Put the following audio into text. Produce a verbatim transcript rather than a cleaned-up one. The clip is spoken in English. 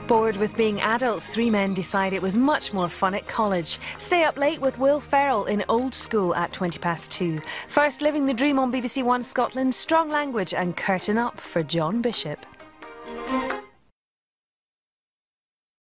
Bored with being adults, three men decide it was much more fun at college. Stay up late with Will Ferrell in Old School at twenty past two. First, Living the Dream on B B C One Scotland, Strong Language and Curtain Up for John Bishop.